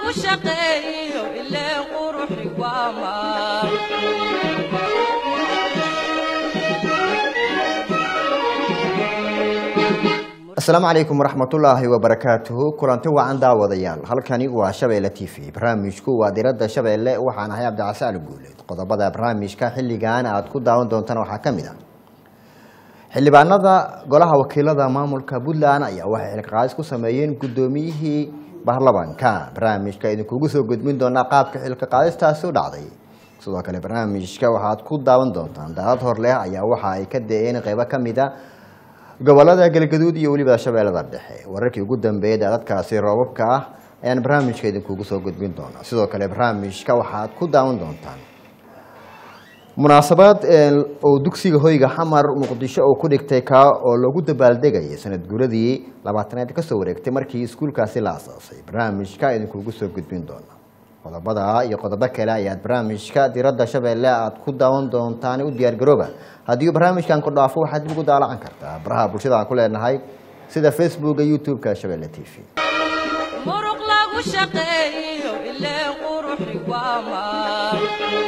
شقي إلا قروحي وامار السلام عليكم ورحمة الله وبركاته كلانتي وعن داوديال halkani waa Shabeelle TV barnaamijku waa diradda Shabeelle waxaan ahay Abdi Casaal Guuleed qodobada barnaamijka xilligan aad ku daawan doontaan waxa kamid ah xildhibaanada golaha wakiilada maamulka Puntland ayaa waxay xilqaas ku sameeyeen gudoomiyihii baarlamaanka barnaamijka idinku soo gudbin doona qaabka xilqaadistaas u dhacday sidoo kale barnaamijka waxaad ku daawan doontaan daad hor leh ayaa waxa ay ka deeyeen qayb kamid ah gobolada galgaduud iyo waliba Shabeellada Dhexe wararkii ugu dambeeyay dadkaasi roobabka ah ayaan barnaamijka idinku soo gudbin doona sidoo kale barnaamijka waxaad ku daawan doontaan munaasabad oo dugsiga hoyga xamar muqdisho oo ku dhigtay ka oo lagu dabaaldegay sanad guuradii 20aad ka soo wareegtay markii iskuulkaasi la aasaasay barnaamijka idinku soo gudbin doona qodobada iyo qodobo kale ayaad barnaamijka diradda Shabeelle aad ku daawan doontaan u diyaar garooba haddii barnaamijkan ku dhaafo waxaad dib ugu daalan kartaa baraha bulshada aan ku leenahay sida Facebook iyo YouTube-ka Shabeelle TV muruq lagu shaqeeyo ilaa quruxi waamar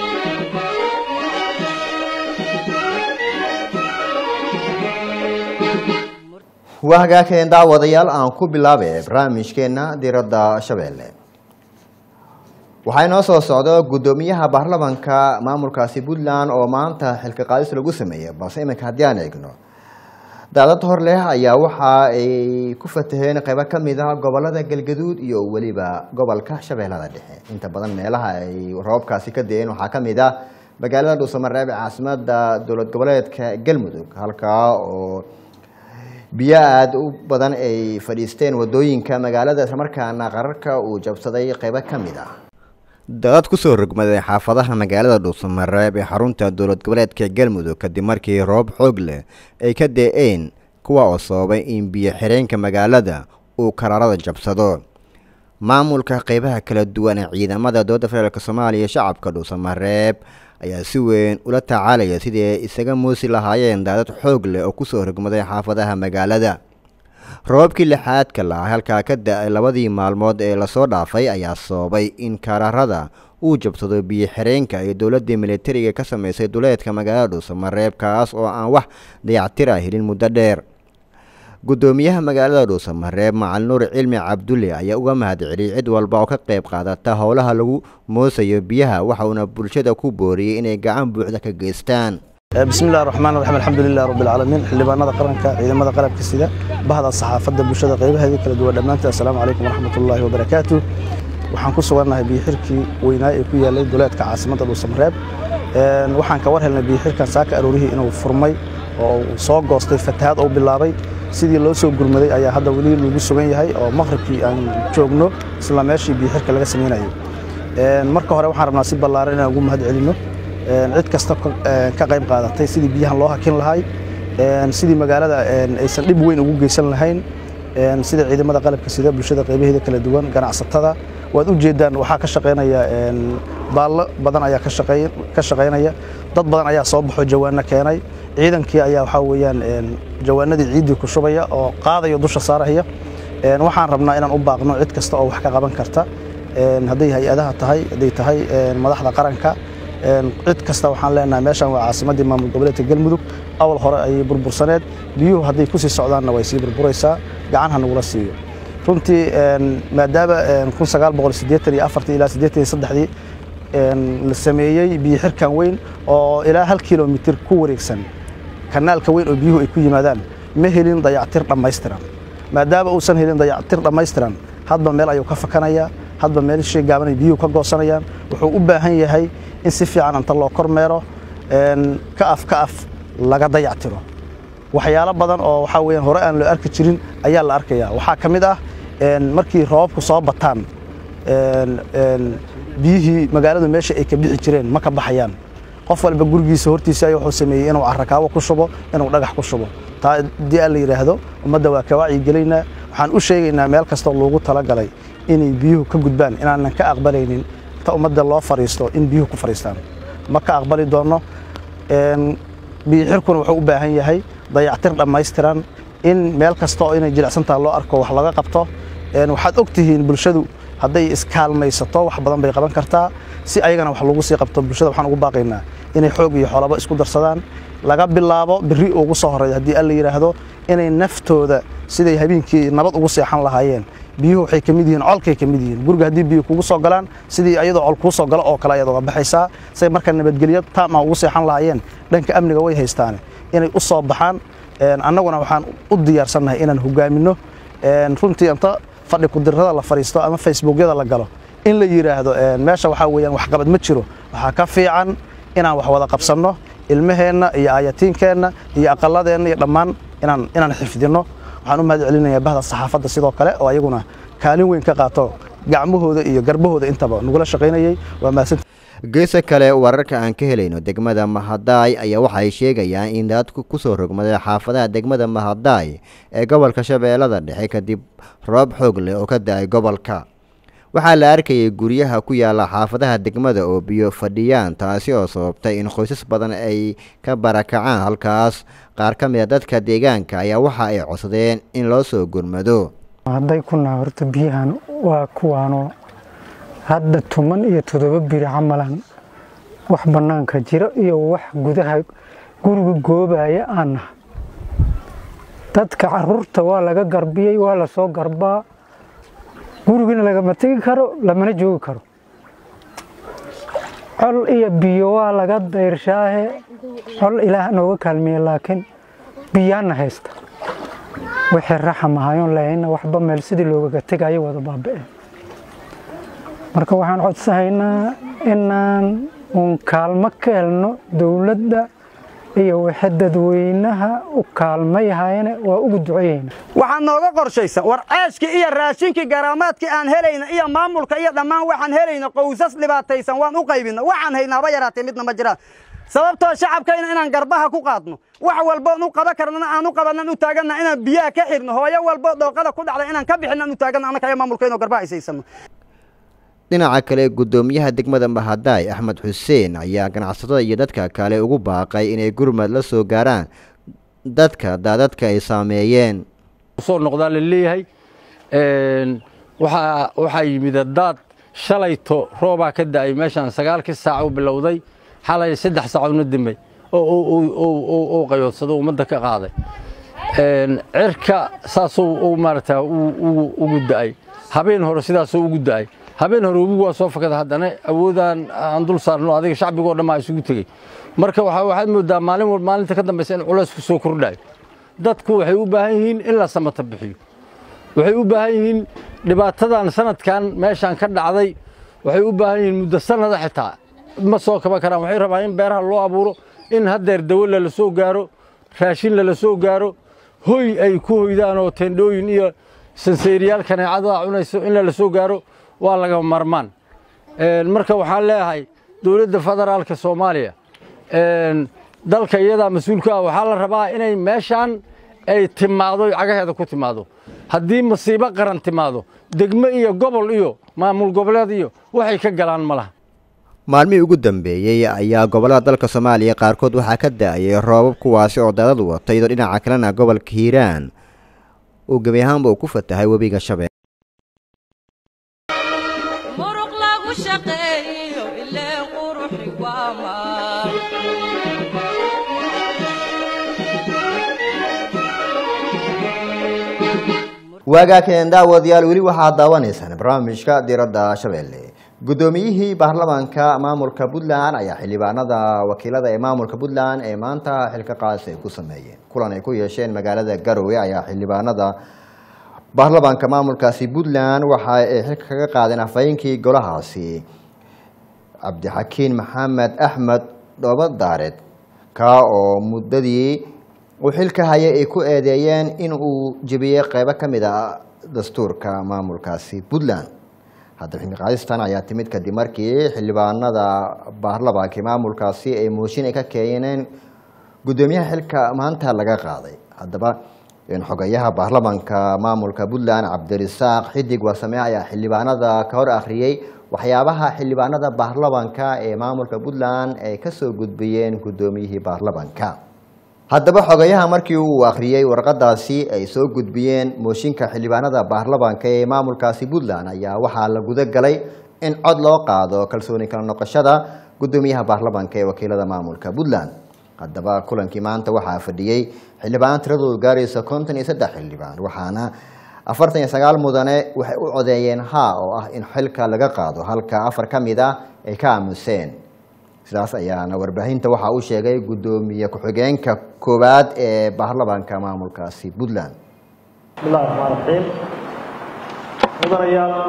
wahagaakeen daawadayaal aan ku bilaabay barnaamijkeena diradda Shabeelle waxay noo soo socdo gudoomiyaha baarlamaanka maamulkaasi Puntland oo maanta xilka qaadis lagu sameeyay balse iminka haddii aan eegno daadad hor leh ayaa waxa ay ku fataheen qayb ka mid ah gobolada galgaduud iyo waliba gobolka Shabeellada Dhexe inta badan meelaha ay roobkaasi ka deeyeen waxa ka mid ah magaalada Dhuusamareeb caasimada dowlad goboleedka Galmudug halka oo biyo aad u badan ay fadhiisteen wadooyinka magaalada isla markaana qararka uu jabsaday qayb ka mid ah dad ku soo rogmaday xaafadaha magaalada Dhuusamareeb ee xarunta dowlad goboleedka Galmudug kadib markii roob xoog leh ay ka deeyeen kuwa oo sababay in biyo xireenka magaalada uu karaarada jabsado maamulka qaybaha kala duwan ee ciidamada dowladda federaalka Soomaaliya shacabka Dhuusamareeb ayaa si weyn ula tacaalaya sidii ay isaga muusi lahaayeen daadad xoog leh oo ku soo rogmaday xaafadaha magaalada roobkii lixaadka la halka ka da'ay labadii maalmood ee la soo dhaafay ayaa sababay in karaarada uu jabsado biyo xireenka ee dowladda militariga ka sameysay duleedka magaalada Dhuusamareeb kaas oo aan wax dayactir ah helin muddo dheer gudoomiyaha magaalada Dhuusamareeb Macalin Nuur Cilmi Cabdulle ayaa uga mahadceliyay cid walba oo ka qayb qaadata howlaha lagu moosayo biyaha waxa uu bulshada ku booriyay inay gacan buuxda ka geystaan بسم الله الرحمن الرحيم الحمد لله رب العالمين xildhibaanada qaranka ciidamada qalabka sida bahda saxaafadda bulshada qaybaheeda kala duwan dhamaantii assalaamu calaykum waraxmatullaahi wabarakaatuh waxaan ku sugannahay biyo xirkii weynaa ee ku yaalay duleedka caasimada Dhuusamareeb waxaan ka war helnay biyo xirkan saaka aroorihii inuu furmay oo soo goostay fatahaad oo bilaabay sidii loo soo gurmaday ayaa hadda wali lagu sugan yahay oo maqribkii aan joogno isla meeshii biyo xirka laga sameeyay marka hore waxaan rabnaa si ballaaran inaan ugu mahadcelino cid kasta ka qayb qaadatay sidii biyahan loo hakin lahay sidii magaalada aysan dhib weyn ugu geysan lahayn sida ciidamada qalabka sida bulshada qaybaheeda kala duwan ganacsatada waad u jeedaan waxa ka shaqeynaya baallo badan ayaa ka shaqeynaya dad badan ayaa soo baxo jawaano keenay ciidankii ayaa waxa weeyaan jawaanadii ciidii ku shubaya oo qaadayo dusha saaraya waxaan rabnaa inaan u baaqno cid kasta oo wax ka qaban karta haday hay'adaha tahay haday tahay madaxda qaranka cid kasta waxaan leenahay meeshan waa caasimadii maamul goboleedka Galmudug awal hore ay burbursaneed biyuhu haday ku sii socdaanna way sii burburaysaa gacan han ula siiyo runtii maadaama 1984 ilaa 83 la sameeyay biyo xirkan weyn oo ilaa 1 kiiloomitir ku wareegsan kanaalka weyn oo biyuhu ay ku yimaadaan ma helin dayactir dhammaystiran maadaama uusan helin dayactir dhammaystiran hadba meel ayuu ka fakanaya hadba meel shay gaaban ay biyuhu ka goosanayaan wuxuu u baahan yahay in si fiican inta loo kormeero ka af laga dayactiro waxyaalo badan oo waxa weeyaan hore aan loo arki jirin ayaa la arkayaa waxa kamid ah markii roobku soo bataan biyihii magaalada meesha ay ka bixi jireen ma ka baxayaan qof walba gurigiisa hortiisa ay wuxuu sameeyay inuu carrakaabo ku shubo inuu dhagax ku shubo taa dii la yiraahdo ummadda waa ka wacyi galeynaa waxaan u sheegaynaa meel kasta loogu tala galay inay biyuhu ka gudbaan inaan ka aqbalaynin ta ummadda loo fariisto in biyuhu ku fariistaan ma ka aqbali doono biyo xirkuna wuxuu u baahan yahay dayactir dhammaystiran in meel kasta oo inay jilicsan tahay loo arko wax laga qabto waxaad ogtihiin bulshadu hadday iskaalmaysato wax badan bay qaban kartaa si ayagana wax lagu sii qabto bulshada waxaan ugu baaqaynaa inay xoog iyo xoolaba isku darsadaan laga bilaabo biri ugu soo horeeyo haddii alla yiraahdo inay naftooda siday habeenkii nabad ugu seexan lahaayeen biyuhu waxay kamid yihiin colkay kamid yihiin guriga haddii biyo kugu soo galaan sidii ayadoo col kuu soo galo oo kale ayaad uga baxaysaa say marka nabadgelyo taam ah ugu seexan lahaayeen dhanka amniga way haystaan inay u soo baxaan annaguna waxaan u diyaarsannahay inaan hogaamino runtii inta fadhi ku dirrada la fariisto ama facebookyada la galo in la yiraahdo meesha waxa weeyaan wax qabad ma jiro waxa ka fiican inaan wax wada qabsanno ilmaheenna iyo aayatiinkeenna iyo aqaladeenna iyo dhammaan inaan xifdino waxaan u mahad celinayaa bahda saxaafadda sidoo kale oo ayaguna kaalin weyn ka qaato gacmahooda iyo garbahooda intaba nagula shaqaynayay waa mahadsan geesa kale wararka aan ka helayno degmada Mahadaay ayaa waxay sheegayaan in dadku ku soo rogmaday xaafadaha degmada Mahadaay ee gobolka Shabeellada Dhexe kadib roob xoog leh oo ka da'ay gobolka waxaa la arkayay guryaha ku yaala xaafadaha degmada oo biyo fadhiyaan taasi oo sababtay in qoysas badan ay ka barakacaan halkaas qaar ka mid ah dadka deegaanka ayaa waxa ay codsadeen in loo soo gurmado hadday ku naarto biyahan waa kuwaano hadda 17 biri camalan wax banaanka jira iyo wax gudaha guriga goobaya aan dadka carruurta waa laga garbiyay waa la soo garbaa gurigana laga matagi karo lamana joogi karo col iyo biyo waa laga dayrshaah col ilaah nooga kaalmeeyay laakiin biyana haysta wixii raxmahayon leeyna waxba meel sidii looga tagay wada baabay marka waxaan codsanaynaa inaan kaalmo ka helno dawladda iyo dadweynaha u kaalmayahayna waa ugu duceeyna waxaan nooga qorshaysan war ceeshki iyo raashinki garaamaadki aan helayna iyo maamulka iyo dhamaan waxaan helayna qoysas dhibaataysan waan u qaybina waxaan haynaaba yaraatay midna ma jiraan sababtoo shacabkayna inaan garbaha ku qaadno wax walba u qaba karnana aan u qabanan u taagana inaan biyaha ka xirno hooyo walba dooqada ku dhacday inaan ka bixin aan u taagana anaka ay maamulkayna garbaha isaysano dhinaca kale gudoomiyaha degmada Mahadaay Axmed Xuseen ayaa ganacsatada iyo dadka kale ugu baaqay inay gurmad la soo gaaraan dadka daadadka ay saameeyeen soo noqdaa leeyahay waxa yimid dad shalayto rooba ka daay meeshan 9 saac u bilowday xalay 3 saac dambe oo qayoodsado umada ka qaaday cirka saasoo maarta ugu daay habeen hore sidaas ugu daay habeen hore ugu waa soo fakada haddana awoodaan aan dul saarno adiga shacbiga oo dhammaan isugu tagay marka waxaad moodaa maalinta ka dambaysa in culays ku soo kordhay dadku waxay u baahan yihiin in la samata bixiyo waxay u baahan yihiin dhibaatadan sanadkan meeshan ka dhacday waxay u baahan yihiin muddo sanad xitaa ma soo kaba karaan waxay rabaan in beeraha loo abuuro in hadeer dawlad la soo gaaro raashin la soo gaaro hoy ay ku hoydaan oo teendooyin iyo sanseeriyaal kaneecada cunayso in la soo gaaro waa laga marmaan marka waxaan leeyahay dawladda federaalka Soomaaliya dalka iyada mas'uulka ah waxa la rabaa inay meeshan ay timaado cagaheeda ku timaado haddii masiibo qaran timaado degmo iyo gobol iyo maamul goboleed iyo waxay ka galaan malaha maalmihii ugu dambeeyay ayaa gobolada dalka Soomaaliya qaarkood waxa ka daayay roobab kuwaasi oo daadad watay dhinaca kalena gobolka Hiiraan oo gabi ahaanba ku fatahay webiga Shabeelle waagaakeen daawadayaal weli waxaa daawanaysaan barnaamijka diiradda Shabeelle gudoomiyihii baarlamaanka maamulka Puntland ayaa xildhibaanada wakiilada ee maamulka Puntland ee maanta xilka qaas ay ku sameeyeen kulan ay ku yeesheen magaalada Garowe ayaa xildhibaanada baarlamaanka maamulkaasi Puntland waxa ay xilka kaga qaadeen afayeenkii golahaasi Cabdixakiin Maxamed Axmed Doobadaareed ka oo muddadii uu xilka hayay ay ku eedeeyeen in uu jabiyay qaybo kamid ah dastuurka maamulkaasi Puntland hadda xilka qaadistan ayaa timid kadib markii xildhibaanada baarlamaanka maamulkaasi ay mooshin ka keeneen gudoomiyaha xilka maanta laga qaaday haddaba in xogayaha baarlamaanka maamulka Puntland Cabdirasaaq Xidig Warsame ayaa xildhibaanada ka hor akhriyay waxyaabaha xildhibaanada baarlamaanka ee maamulka Puntland ay ka soo gudbiyeen gudoomiyihii baarlamaanka haddaba xogayaha markii uu akhriyay warqadaasi ay soo gudbiyeen mooshinka xildhibaanada baarlamaanka ee maamulkaasi Puntland ayaa waxaa la guda galay in cod loo qaado kalsooni kala noqoshada gudoomiyaha baarlamaanka ee wakiilada maamulka Puntland. haddaba kulankii maanta waxaa fadhiyay xildhibaan tiradoodu gaaraysa 53 xildhibaan waxaana 49 mudane waxay u codeeyeen haa oo ah in xilka laga qaado halka 4 kamid ah ay ka aamuseen. sidaas ayaana warbaahinta waxa uu sheegay gudoomiye ku-xigeenka koowaad ee baarlamaanka maamulkaasi Puntland. bismillahi rahmaani rahiim. mudanayaal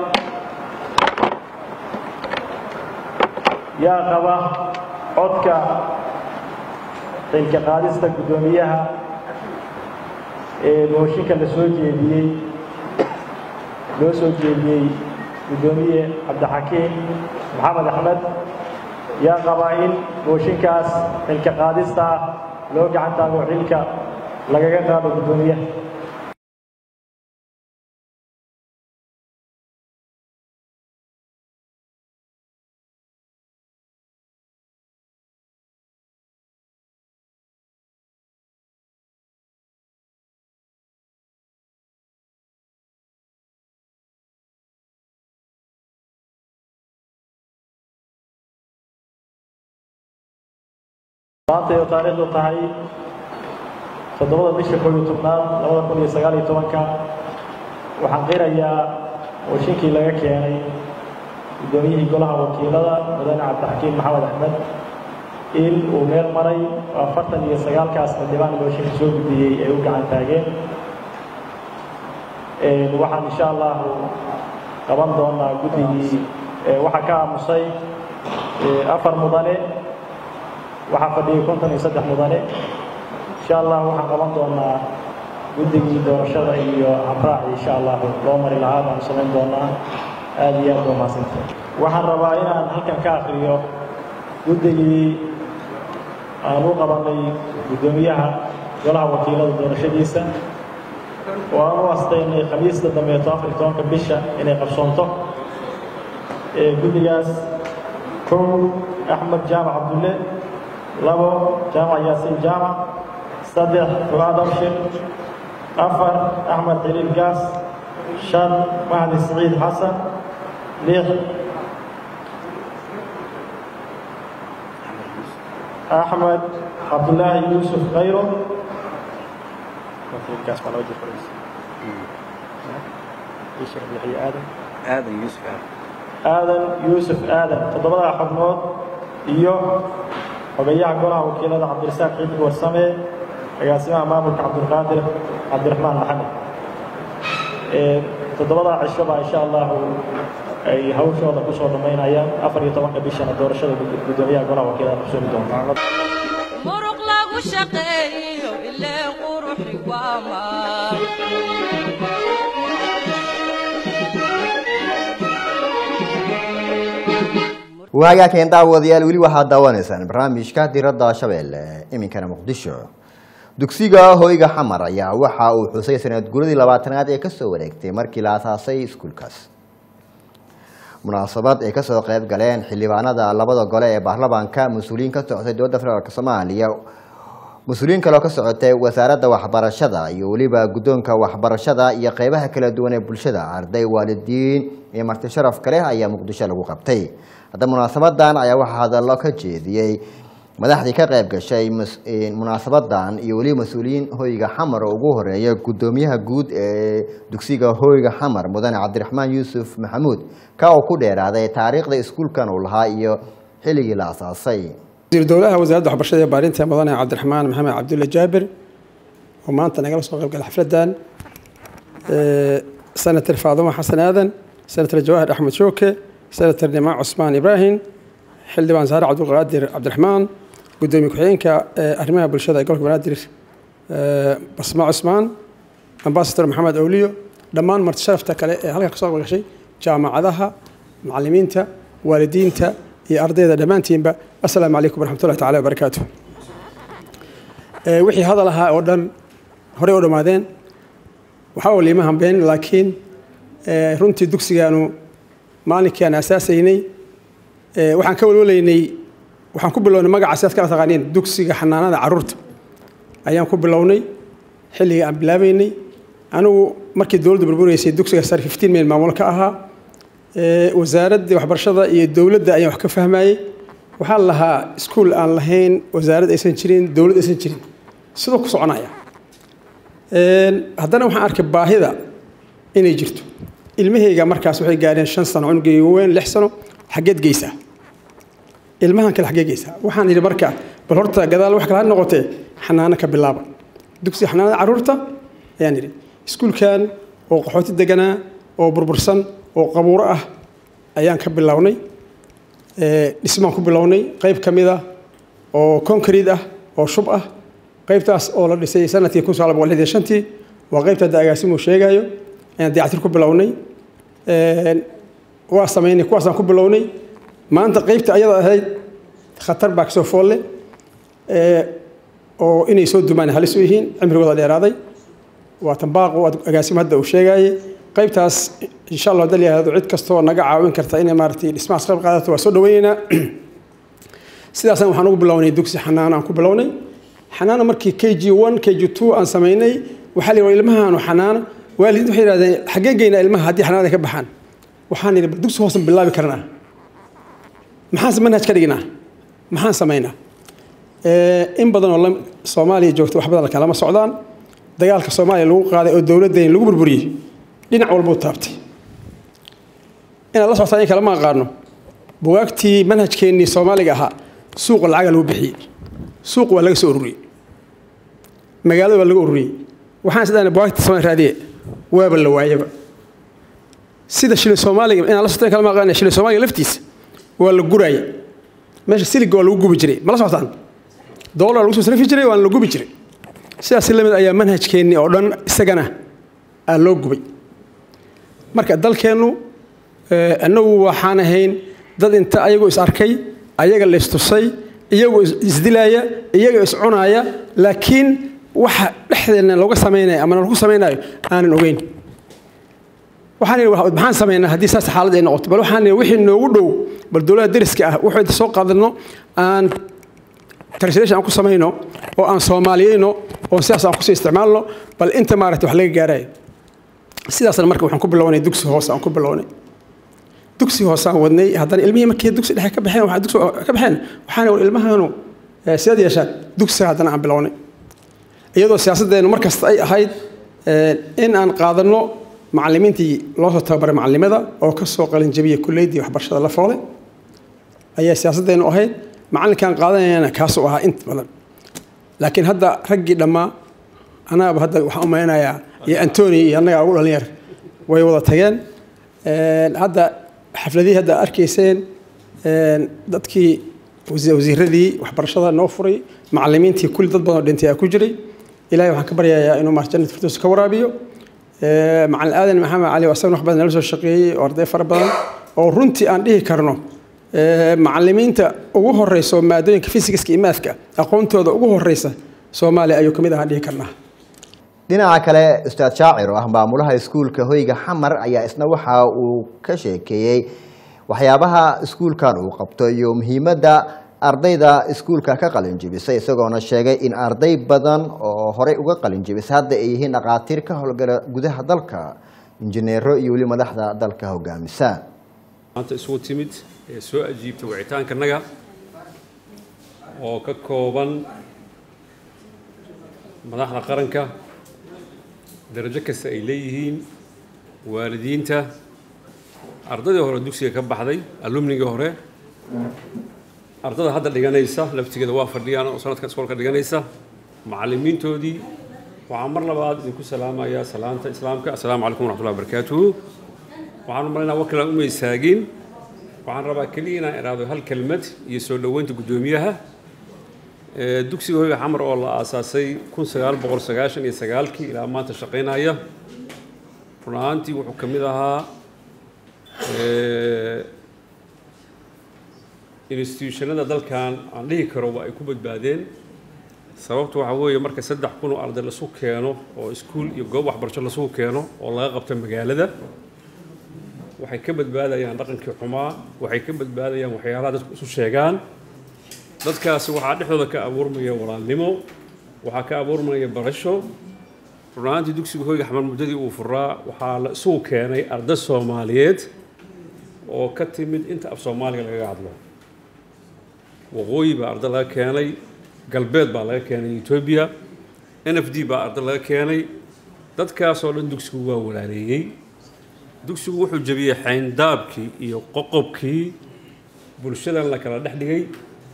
yaa qaba codka xilka qaadista gudoomiyaha ee mooshinka loo soo jeediyey gudoomiye cabdixakiin maxamed axmed yaa qaba in mooshinkaas xilka qaadista loo gacan taago xilka lagaga qaado gudoomiyaha. maanta oo taariikhdu tahay 7 bisha 11 2019 waxaan qirayaa mooshinkii laga keenay gudoomiyihii golaha wakiilada mudane cabdixakiin maxamed axmed in uu meel maray 49 kaas xildhibaan mooshinka soo gudbiyey ay u gacan taageen. waxaan insha Allah qaban doonaa guddigii waxa ka aamusay 4 mudane waxaa fadhiyay 53 mudane. insha Allah waxaan qaban doonaa guddigii doorashada iyo habraac insha Allah loo mari lahaa baan samayn doonaa. aad iyo aad u mahadsantahay. waxaan rabaa inaan halkan ka akhriyo guddigii aan u qabanay gudoomiyaha golaha wakiilada doorashadiisa oo aan u asteynay khamiista dambe 14 bisha inay qabsoonto. guddigaas kow Axmed Jaamac Cabdulle, 2 Jaamac Yaasiin Jaamac, 3 Fuaad Abshir, 4 Axmed Xiriir Gaas, 5 Mahdi Saciid Xasan, 6 Axmed Cabdullaahi Yuusuf Khayro, aadan yuusuf aadan. 7 xubnood iyo xogayaha golaha wakiilada cabdirasaaq ciid warsame, agaasimaha maamulka cabdulqaadir cabdiraxmaan maxamed. 7 cisho baa insha Allah ay hawshooda ku soo dhameynayaan. 14 bishana doorashada gudoomiyaha golaha wakiilada qabsoon doonta. muruq lagu shaqeeyo ilaa quruxi waa maal waaga keen daawadayaal weli waxaad daawanaysaan barnaamijka diradda Shabeelle iminkana Muqdisho. dugsiga hoyga xamar ayaa waxa uu xusay sanad guuradii 20aad ee ka soo wareegtay markii la aasaasay iskuulkaas. munaasabad ay ka soo qayb galeen xildhibaanada labada gole ee baarlamaanka, mas'uuliyiin ka socday dowladda federaalka Soomaaliya, mas'uuliyiin kale oo ka socotay wasaaradda waxbarashada iyo waliba guddoonka waxbarashada iyo qaybaha kala duwan ee bulshada, arday, waalidiin iyo marti sharaf kale ayaa Muqdisho lagu qabtay. hadda munaasabadan ayaa waxa hadallo ka jeediyay madaxdii ka qayb gashay munaasabadan iyo wali mas'uuliyiin hoyga xamar oo ugu horeeya gudoomiyaha guud ee dugsiga hoyga xamar mudane cabdiraxmaan yuusuf maxamuud ka oo ku dheeraaday taariikhda iskuulkan uu lahaa iyo xilligii la aasaasay. wasiir dowlaha wasaaradda waxbarashada iyo baarinta mudane cabdiraxmaan maxamed cabdulle jaabir oo maanta nagala soo qayb galay xafladan, senator Faaduma Xasan Aadan, senator Jawaahir Axmed Shooke, senator Nimaa Cusmaan Ibrahim, xildhibaan Saare Cabdulqaadir Cabdiraxmaan, gudoomiye ku-xigeenka arrimaha bulshada ee gobolka Banaadir Basma Cusmaan, ambassador Maxamed Awliyo, dhammaan marti sharafta kale ee halka ka soo gashay, jaamacadaha, macallimiinta, waalidiinta iyo ardayda dhammaantiinba. assalaamu calaykum waraxmatullahi tacaala wabarakaatuh. wixii hadal ahaa oo dhan horey u dhammaadeen, waxaa oo liima hambeen, laakiin runtii dugsigaanu maalinkii aan asaasaynay waxaan ka walwalaynay, waxaan ku bilownay magaca sidaad kala taqaaniin dugsiga xanaanada carruurta, ayaan ku bilownay xilligii aan bilaabaynay anigu markii dowladda burbureysay dugsiga sare 15 meel maamul ka ahaa wasaaradda waxbarashada iyo dowladda ayaan wax ka fahmayay waxaa lahaa iskuul aan lahayn wasaarad aysan jirin dowlad aysan jirin sidoo ku soconaya haddana waxaan arkay baahida inay jirto ilmahayga markaas waxay gaareen 5 sano cunugayga weyn 6 sano xageed geysaa ilmahan kale xageed geysaa waxaan yidhi marka bal horta gadaal wax kala noqotay xanaano ka bilaaba dugsi xanaanada caruurta ayaan yidhi iskuulkan oo qaxooti deganaa oo burbursan oo qabuuro ah ayaan ka bilownay dhismaan ku bilownay qayb ka mid ah oo concrete ah oo shub ah qaybtaas oo la dhisay sanadkii 1965 waa qaybta agaasimu sheegayo ayaan dayactir ku bilownay waa sameynay kuwaasaan ku bilownay maanta qaybta ayada ahayd khatar baa kasoo foolle oo inay soo dumaan halis u yihiin cimrigooda dheeraaday waa tanbaaq oo agaasimu hadda uu sheegayay qaybtaas insha Allah dal yahay cid kastoo naga caawin karta inay maartay dhismaha qayb qaadato waa soo dhaweynaa sidaas waxaan ugu bilownay dugsi xanaan aan ku bilownay xanaana markii KG1 KG2 aan sameynay waxa la ilmahan xanaana waalid waxay yiraahdeen xageegayna ilmaha hadii xanaanada ka baxaan waxaan yiri dugsi hoos bilaabi karnaa maxaan manhaj ka dhignaa maxaan sameynaa in badan oo Soomaaliya joogto wax badan kala ma socdaan dagaalka Soomaaliya lagu qaaday oo dawladda lagu burburiyay dhinac walba taabtay in la socodaan kala ma qaarno bugaagtii manhajkeennii Soomaaliga ahaa suuq lacag lagu bixiyay suuq waa laga soo ururiyay magaalada waa laga ururiyay waxaan sidaan bugaagtii Soomaaliya raadiyay waaba la waayaba sida shilin Soomaaliga in la socodaan kala ma qaarno shilin Soomaaliga laftiisa waa la guraayay meesha siliga waa lagu gubi jiray ma la socodaan dollar lagu soo sarfi jiray waa la gubi jiray sidaas lamid ayaa manhajkeennii oo dhan isagana loo gubay marka dalkeenu annagu waxaan ahayn dad inta ayagu is arkay ayaga la istusay iyagu isdilaaya iyaga is cunaya laakiin waxa dhexdeena looga sameeyay ama lagu sameeyayo aanan ogeyn waxaan sameeynaa haddii saas xaalad ay noqoto bal waxaan wixii noogu dhow bal dawladda dariska ah wuxuu soo qaadano aan translation aan ku sameeyno oo aan Soomaaliyeyno oo siyaas aan ku soo isticmaalno bal inta maaragtay wax laga gaaray sidaasna marka waxaan ku bilownay dugsi hoose aan ku bilownay dugsi hoose aan wadnay haddana ilmihii markii dugsi dhexe ka baxeen waxa dugsi ka baxeen waxaan ilmahanu sidoo yeeshaan dugsi haddana aan bilownay iyadoo siyaasadeenu markasta ay ahayd in aan qaadano macallimiintii loo soo tababaray macallimada oo ka soo qalin jabiyay kulliyadii waxbarashada la foolay ayaa siyaasadeenu ahayd macallinkan qaadanayna kaas oo ahaa inta badan laakiin hadda raggii dhammaa anaaba hadda waxaan u meenayaa iyo Anthony iyo anaga ugu dhalinyar way wada tageen hadda xafladii hadda arkayseen dadkii wasiiradii waxbarashada noo furay macallimiintii kulli dad badan oo dhintay ku jiray ilaahay waxaan ka baryayaa inuu marjannad firdaws ka waraabiyo macallin aadan maxamed cali oo asaguna wax badan nala soo shaqeeyay oo arday fara badan oo runtii aan dhihi karno macallimiinta ugu horeyso maadooyinka physics iyo mathka aqoontooda ugu horeysa Soomaaliya ayuu kamid ahaan dhihi karnaa dhinaca kale ustaad shaacir oo ah maamulaha iskuulka hoyga xamar ayaa isna waxa uu ka sheekeeyay waxyaabaha iskuulkan uu qabto iyo muhiimadda ardayda iskuulka ka qalin jabisay isagoona sheegay in arday badan oo hore uga qalin jabisay hadda ay yihiin dhaqaatiir ka howlgala gudaha dalka injineero iyo wali madaxda dalka hogaamisa maanta isugu timid soo ajiibta wicitaankanaga oo ka kooban madaxda qaranka darajo kasta ay leeyihiin waalidiinta ardayda hore dugsiga ka baxday alumniga hore ardada hadda dhiganaysa laftigeeda waa fadhiyaan oo sanadka iskoolka dhiganaysa macallimiintoodii waxaan mar labaad idinku salaamayaa salaanta islaamka assalaamu calaykum waraxmatullahi wabarakaatuhu waxaan u malaynaa wakilaan uma istaagin waxaan rabaa keliya inaan iraado hal kelmad iyo soo dhoweynta guddoomiyaha dugsiga hoyga xamar oo la aasaasay 1999 ilaa maanta shaqeynaya run ahaantii wuxuu ka mid ahaa institutionada dalkan aan dhihi karo waa ay ku badbaadeen sababtu waxa weeye marka 3,000 oo arday la soo keeno oo iskuul iyo goob waxbarasho la soo keeno oo laga qabto magaalada waxay ka badbaadayaan dhaqankii xumaa waxay ka badbaadayaan waxyaalaha dadku isu sheegaan dadkaasi waxaa dhexdooda ka abuurmaya walaalnimo waxaa ka abuurmaya barasho runaantii dugsiga hoyga xamar muddadii uu furaa waxaa la isugu keenay arday Soomaaliyeed oo ka timid inta af Soomaaliga laga hadlo waqooyi baa arday laga keenay galbeed baa laga keenay Ethiopia NFD baa arday laga keenay dadkaas oo dhan dugsigu waa walaaleeyay dugsigu wuxuu jabiyay xayndaabkii iyo qoqobkii bulshadan la kala dhex dhigay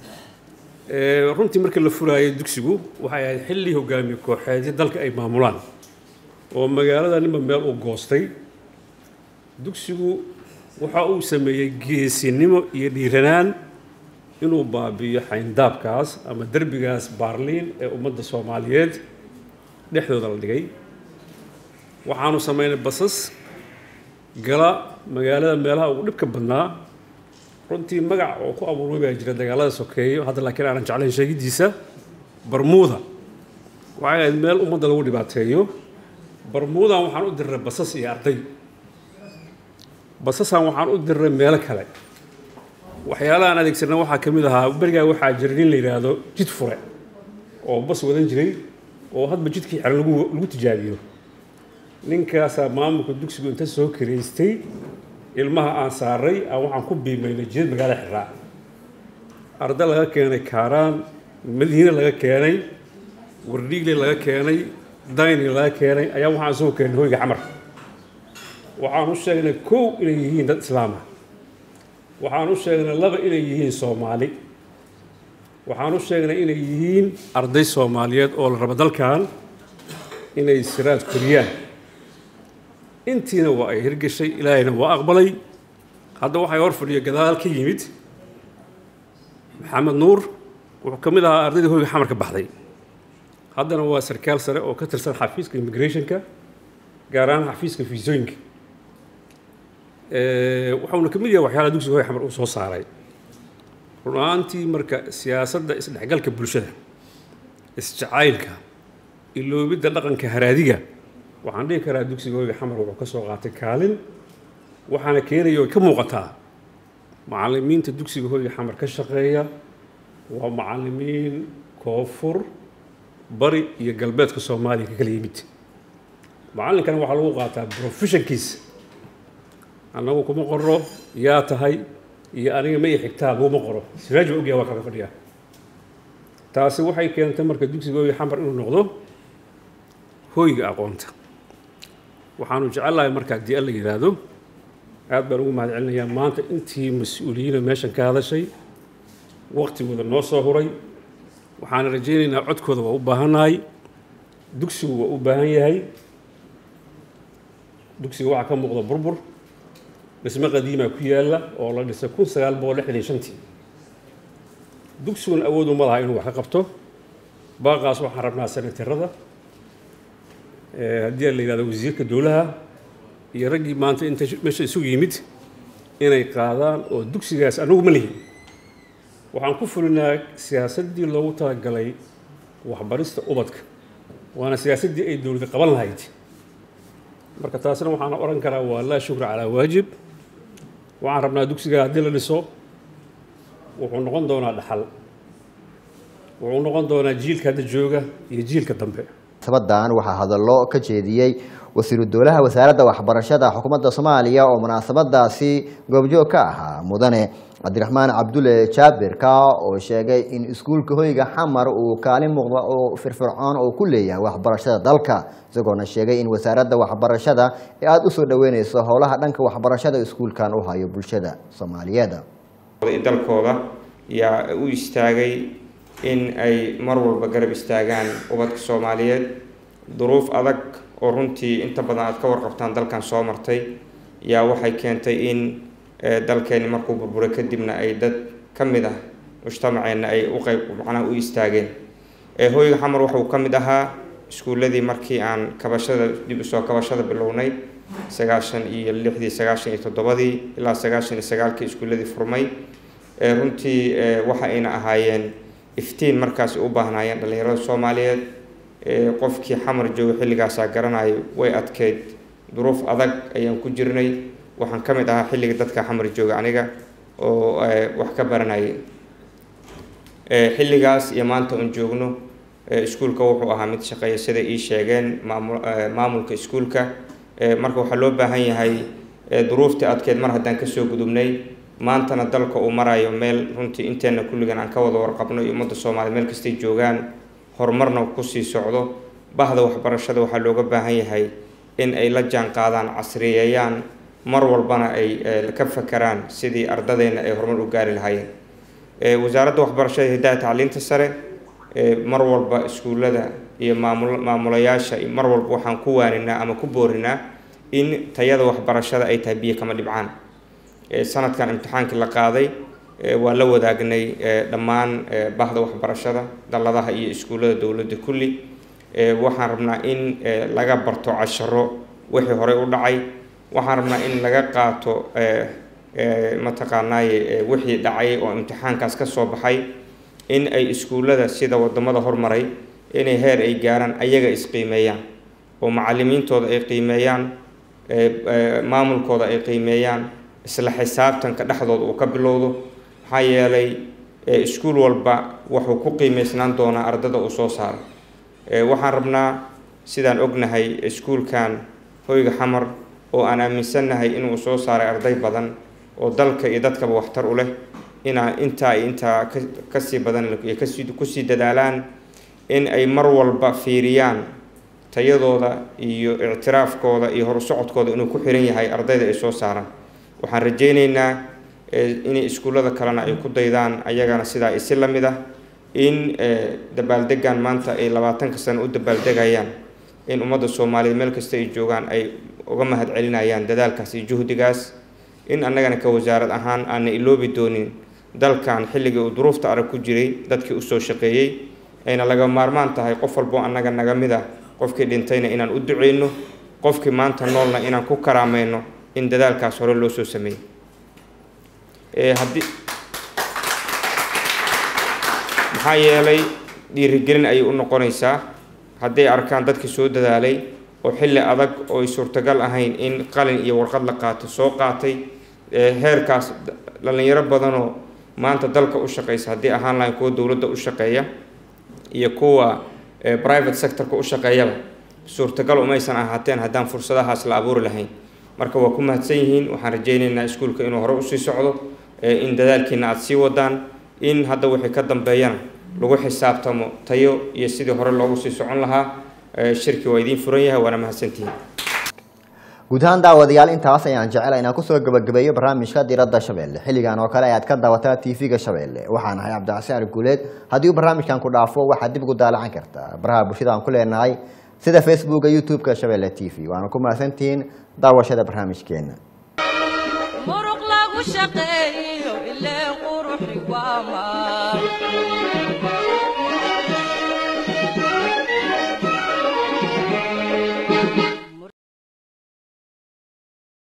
runtii markii la furaayay dugsigu waxay ahayd xilli hogaamiye kooxeedyo dalka ay maamulaan oo magaalada ninba meel u goostay dugsigu waxa uu sameeyay geesinimo iyo dhiiranaan inuu baabiyo xayndaabkaas ama derbigaas Baarliin ee ummadda Soomaaliyeed dhexdooda la dhigay waxaanu sameynay basas gala magaalada meelaha ugu dhibka badnaa runtii magac oo ku abuuray baa jira dagaalada sokeeyo hadda laakiin aan jeclayn sheegidiisa Bermuda waxay ahayd meel ummadda lagu dhibaateeyo Bermuda waxaan u diray basas iyo arday basasan waxaan u diray meelo kale waxyaalaha aan adeegsanay waxaa ka mid ahaa bariga waxaa jira nin la yiraahdo jid fure oo bas wadan jiray oo hadba jidkii xal lagu tijaabiyo ninkaas maamulka dugsigu inta soo kireystay ilmaha aan saaray waxaan ku biimeynay jid magaalada Xiraa arday laga keenay Kaaraan Madiina laga keenay Wardhiigle laga keenay Dayni laga keenay ayaa waxaan soo keenay hoyga xamar waxaan u sheegnay koow inay yihiin dad islaam ah waxaan u sheegnay laba inay yihiin Soomaali waxaan u sheegnay inay yihiin arday Soomaaliyeed oo la rabo dalkan inay siraad kuriyaan intiina waa ay hirgashay ilaahayna waa aqbalay hadda waxay hor fadhiyo gadaal ka yimid Maxamed Nuur wuxuu ka mid ahaa ardayda hoyga xamar ka baxday haddana waa sarkaal sare oo ka tirsan xafiiska immigrationka gaar ahaan xafiiska fiisooyinka waxaanu ka mid yahay waxyaalaha dugsiga hoyga xamar uu soo saaray runaantii marka siyaasadda isdhexgalka bulshada isjacaylka iloobidda dhaqanka haraadiga waxaan dhihi karaa dugsiga hoyga xamar wuxuu ka soo qaatay kaalin waxaana keenaya oo ka muuqataa macallimiinta dugsiga hoyga xamar ka shaqeeya waa macallimiin koonfur bari iyo galbeedka Soomaaliya ka kala yimid macallinkan waxaa lagu qaataa professionkiisa annagu kuma qoro yaa tahay iyo aniga ma xigtaa laguma qoro siraaj baa ogyahay waa kala fadhiya taasi waxay keentay marka dugsiga hoyga xamar inuu noqdo hoyga aqoonta waxaanu jecelahay marka haddii alla yiraahdo aad baan ugu mahadcelinayaa maanta intii mas'uuliyiina meeshan ka hadashay waqtigooda noo soo huray waxaan rajaynaynaa codkooda waa u baahannahay dugsigu waa u baahan yahay dugsiga waxaa ka muuqda burbur dhisme qadiima ku yaala oo la dhisay 1965 dugsigun awood uma laha inuu wax ka qabto baaqaas waxaan rabnaa senatarada haddii la yiraahdo wasiirka dowlaha iyo raggii maanta inta meesha isugu yimid inay qaadaan oo dugsigaas anagu ma lihin waxaan ku fulinaa siyaasaddii loogu talagalay waxbarista ubadka waana siyaasaddii ay dowladda qaban lahayd marka taasina waxaan oran karaa waa laa shukra calaa waajib waxaan rabnaa dugsiga haddii la dhiso wuxuu noqon doonaa dhaxal wuxuu noqon doonaa jiilka hadda jooga iyo jiilka dambe sabadan waxaa hadallo ka jeediyey wasiiru dowlaha wasaaradda waxbarashada xukuumadda Soomaaliya oo munaasabadaasi goobjoog ka ahaa mudane Cabdiraxmaan Cabdulle Jaabirka oo sheegay in iskuulka hoyga xamar uu kaalin muuqda oo firfircoon oo ku leeyahay waxbarashada dalka isagoona sheegay in wasaaradda waxbarashada ay aad u soo dhaweynayso howlaha dhanka waxbarashada iskuulkan u hayo bulshada Soomaaliyeed dalkooda yaa u istaagay in ay mar walba garab istaagaan ubadka Soomaaliyeed duruuf adag oo runtii inta badan aad ka warqabtaan dalkan soo martay yaa waxay keentay in dalkeeni markuu burburay kadibna ay dad ka mid ah mujtamaceena ay u qayb macnaha u istaageen hoyga xamar wuxuu ka mid ahaa iskuuladii markii aan kabashada dib u soo kabashada bilownay 96 ilaa 99 iskuuladii furmay runtii waxa ayna ahaayeen iftiin markaas u baahnaayeen dhalinyarada Soomaaliyeed qofkii xamar jooga xilligaas garanay way adkeyd duruuf adag ayaan ku jirnay waxaan ka mid ahaa xilliga dadka xamar jooga aniga oo wax ka baranayay xilligaas iyo maanta aan joogno iskuulka wuxuu ahaa mid shaqeeya sida ii sheegeen maamulka iskuulka marka waxaa loo baahan yahay duruuftii adkeed mar haddaan kasoo gudubnay maantana dalka uu marayo meel runtii inteena kulligan aan ka wada warqabno iyo ummadda Soomaaliya meel kastay joogaan horumarna ku sii socdo bahda waxbarashada waxaa looga baahan yahay in ay la jaan qaadaan casriyeeyaan mar walbana ay ka fakaraan sidii ardadeena ay horumar u gaari lahaayeen wasaaradda waxbarashada hidaha tacliinta sare mar walba iskuulada iyo maamulayaasha mar walba waxaan ku waaninaa ama ku boorinaa in tayada waxbarashada ay tahay biyo kama dhibcaan sanadkan imtixaankii la qaaday waa la wadaagnay dhammaan bahda waxbarashada dalladaha iyo iskuulada dowladda kulli waxaan rabnaa in laga barto casharo wixii hore u dhacay waxaan rabnaa in laga qaato mataqaanaaye wixii dhacay oo imtixaankaas ka soo baxay in ay iskuulada sida wadamada hormaray inay heer ay gaaraan ayaga isqiimeeyaan oo macallimiintooda ay qiimeeyaan maamulkooda ay qiimeeyaan isla xisaabtanka dhexdooda uu ka bilowdo maxaa yeelay iskuul walba wuxuu ku qiimeysnaan doonaa ardada uu soo saaro waxaan rabnaa sidaan ognahay iskuulkan hoyga xamar oo aan aaminsannahay inuu soo saaray arday badan oo dalka iyo dadkaba waxtar u leh intaa kasii badan kusii dadaalaan in ay mar walba fiiriyaan tayadooda iyo ictiraafkooda iyo horusocodkooda inuu ku xiran yahay ardayda ay soo saaraan waxaan rajaynaynaa inay iskuullada kalena ay ku daydaan ayagana sidaa isi la mid ah in dabaaldegan maanta ay 20 sano u dabaaldegayaan in ummadda Soomaaliyeed meel kasta ay joogaan ay uga mahad celinayaan dadaalkaas iyo juhdigaas in annagana ka wasaarad ahaan aan iloobi doonin dalkan xilliga uu duruufta arag ku jiray dadkii u soo shaqeeyay ayna laga maarmaan tahay qof walbo annaga naga mid ah qofkii dhintayna inaan u duceyno qofkii maanta noolna inaan ku karaamayno in dadaalkaas hore loo soo sameeyay maxaa yeelay dhiirigelin ayay u noqonaysaa hadday arkaan dadkii soo dadaalay oo xilli adag oo ay suurtagal ahayn in qalin iyo warqad la qaato soo qaatay heerkaas dhalinyaro badanoo maanta dalka u shaqeysa haddii ahaan lahayn kuwa dowladda u shaqeeya iyo kuwa private sectorka u shaqeeyaba suurtagal umaysan ahaateen haddaan fursadahaas la abuuri lahayn marka waa ku mahadsan yihiin waxaan rajaynaynaa iskuulka inuu hore usii socdo in dadaalkiina aad sii wadaan in hadda wixii ka dambeeyana lagu xisaabtamo tayo iyo sidii hore loogu sii socon lahaa shirki waa idiin furan yahay waana mahadsantihiin guud ahaan daawadayaal intaas ayaan jecelahay inaan kusoo gabagabeeyo barnaamijka diradda Shabeelle xilligan oo kale ayaad ka daawataa TV-ga Shabeelle waxaan ahay Cabdicasiir Guuleed haddii barnaamijkan ku dhaafo waxaad dib ugu daalacan kartaa baraha bulshada aan ku leenahay sida Facebook iyo YouTube-ka Shabeelle TV waana ku mahadsantihiin daawashada barnaamijkeena muruq lagu shaqeeyo ilaa quruxi waa maal